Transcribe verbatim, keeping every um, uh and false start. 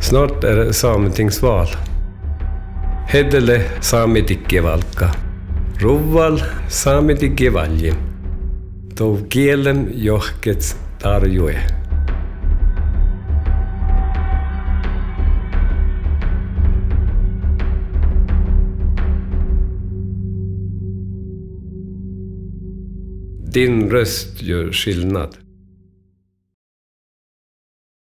Snart är det sametingsval. Hedele sametikkivalka. Ruval sametikkivalji. Tov kielen johkets tarjue. Din röst gör skillnad.